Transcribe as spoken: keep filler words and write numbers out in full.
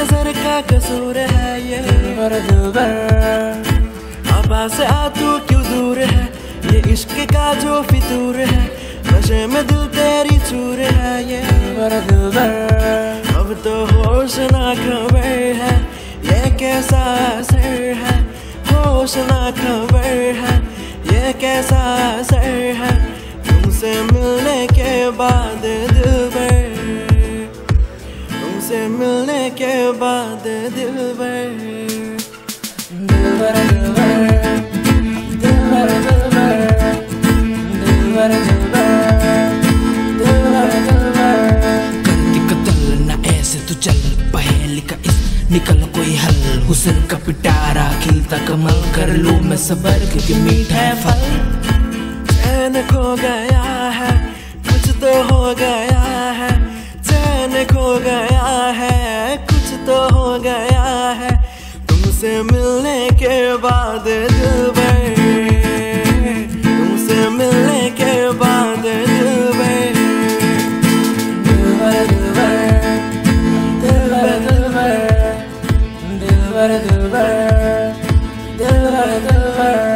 नजर का कसूर है ये दिलबर दिलबर, आबा से आ तू क्यों दूर है, ये इश्क का जो फितूर है, नशे में दिल तेरी चूर है ये दिलबर दिलबर। अब तो होश ना खबर है ये कैसा असर है, होश ना खबर है ये कैसा असर है, तुमसे मिलने के बाद दिलबर, तुमसे मिलने के बाद दिलबर दिलबर दिलबर दिलबर दिलबर दिलबर दिलबर दिलबर। करके कत्ल ना ऐसे तो चल, पहेली का इस निकल कोई हल, हुस्न का पिटारा खिलता कमल, कर लूं मैं सबर क्योंकि मीठा है फल। चैन खो गया है कुछ तो हो गया है, चैन खो गया है कुछ तो हो गया है, तुमसे मिलने के बाद दिलबर, तुमसे मिलने के बाद दिलबर दिलबर दिलबर दिलबर दिलबर दिलबर दिलबर दिलबर दिलबर।